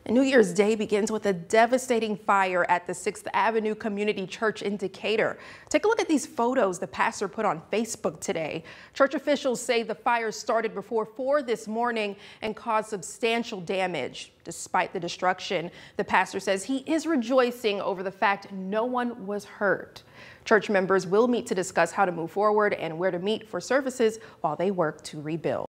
New Year's Day begins with a devastating fire at the 6th Avenue Community Church in Decatur. Take a look at these photos the pastor put on Facebook today. Church officials say the fire started before 4 this morning and caused substantial damage. Despite the destruction, the pastor says he is rejoicing over the fact no one was hurt. Church members will meet to discuss how to move forward and where to meet for services while they work to rebuild.